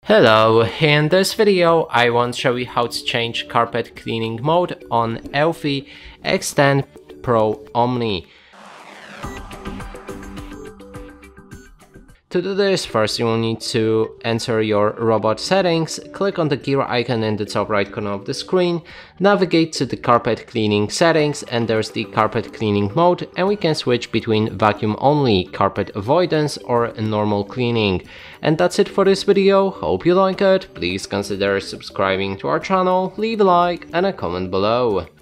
Hello, in this video I want to show you how to change carpet cleaning mode on Eufy X10 Pro Omni. To do this, first you will need to enter your robot settings, click on the gear icon in the top right corner of the screen, navigate to the carpet cleaning settings, and there's the carpet cleaning mode, and we can switch between vacuum only, carpet avoidance, or normal cleaning. And that's it for this video. Hope you like it. Please consider subscribing to our channel, leave a like and a comment below.